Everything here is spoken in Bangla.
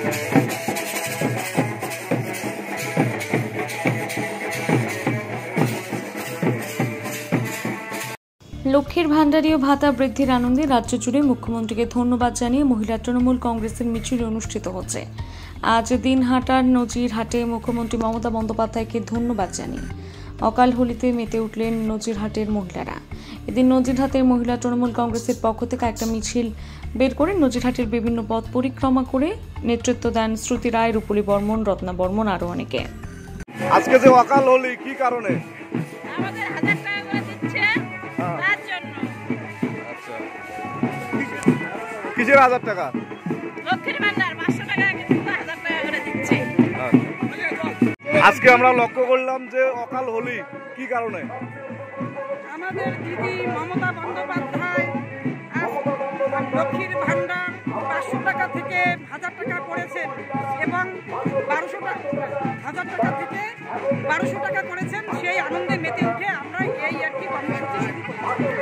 লক্ষ্মীর ভান্ডারীয় ভাতা বৃদ্ধির আনন্দে রাজ্য জুড়ে মুখ্যমন্ত্রীকে ধন্যবাদ জানিয়ে মহিলা তৃণমূল কংগ্রেসের মিছিল অনুষ্ঠিত হচ্ছে। আজ দিনহাটার নজিরহাটে মুখ্যমন্ত্রী মমতা বন্দ্যোপাধ্যায়কে ধন্যবাদ জানিয়ে অকাল হোলিতে মেতে উঠলেন নজিরহাটের মহিলারা। এদিন নজিরহাটের মহিলা তৃণমূল কংগ্রেসের পক্ষ থেকে একটা মিছিল বের করে নজিরহাটের বিভিন্ন পথ পরিক্রমা করে নেতৃত্ব দেন শ্রুতি রায়, রূপলী বর্মন, রত্না বর্মন আরো অনেকে। আজকে যে অকাল হোলি কি কারণে? আমাদের 1000 টাকা করে দিচ্ছে তার জন্য। আচ্ছা, কিসের 1000 টাকা? লক্ষ্মীর ভান্ডার 500 টাকা কিন্তু 1000 টাকা করে দিচ্ছে। আজকে আমরা লক্ষ্য করলাম যে অকাল হোলি কি কারণে? আমাদের দিদি মমতা বন্দ্যোপাধ্যায় লক্ষ্মীর ভান্ডার 500 টাকা থেকে 1000 টাকা করেছেন এবং 1000 টাকা থেকে 1200 টাকা করেছেন। সেই আনন্দে মেতে উঠে আমরা এই আর কি কর্মসূচি শুরু করি।